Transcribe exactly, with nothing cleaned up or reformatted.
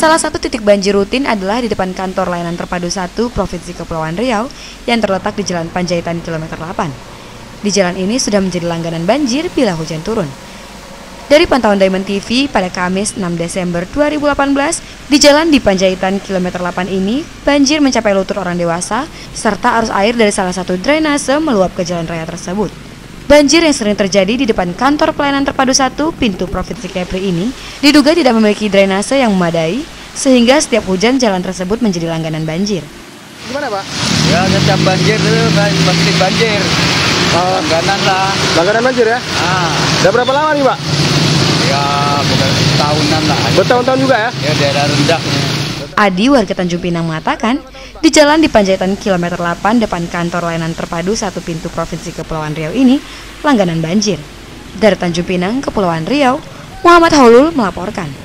Salah satu titik banjir rutin adalah di depan kantor layanan terpadu satu Provinsi Kepulauan Riau yang terletak di Jalan Panjaitan kilometer delapan. Di jalan ini sudah menjadi langganan banjir bila hujan turun. Dari pantauan Diamond T V pada Kamis enam Desember dua ribu delapan belas, di jalan di Panjaitan kilometer delapan ini, banjir mencapai lutut orang dewasa, serta arus air dari salah satu drainase meluap ke jalan raya tersebut. Banjir yang sering terjadi di depan kantor pelayanan terpadu satu pintu Provinsi Kepri ini diduga tidak memiliki drainase yang memadai, sehingga setiap hujan jalan tersebut menjadi langganan banjir. Gimana Pak? Ya setiap banjir itu pasti banjir. Oh, langganan lah. Langganan banjir ya? Ah. Udah berapa lama nih Pak? Ya bukan tahunan lah. Bertahun-tahun juga ya? Ya daerah rendahnya. Adi warga Tanjung Pinang mengatakan, di jalan di Panjaitan kilometer delapan depan kantor layanan terpadu satu pintu Provinsi Kepulauan Riau ini langganan banjir. Dari Tanjung Pinang, Kepulauan Riau, Muhammad Haulul melaporkan.